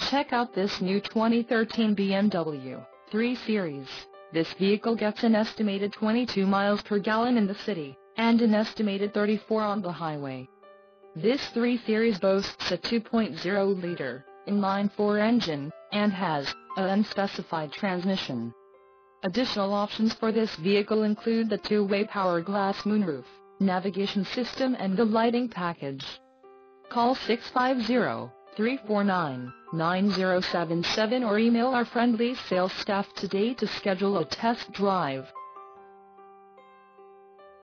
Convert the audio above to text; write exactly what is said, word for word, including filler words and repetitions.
Check out this new twenty thirteen B M W three Series. This vehicle gets an estimated twenty-two miles per gallon in the city, and an estimated thirty-four on the highway. This three Series boasts a two point oh liter inline-four engine, and has an unspecified transmission. Additional options for this vehicle include the two-way power glass moonroof, navigation system and the lighting package. Call six five zero, three four nine, nine zero seven seven or email our friendly sales staff today to schedule a test drive.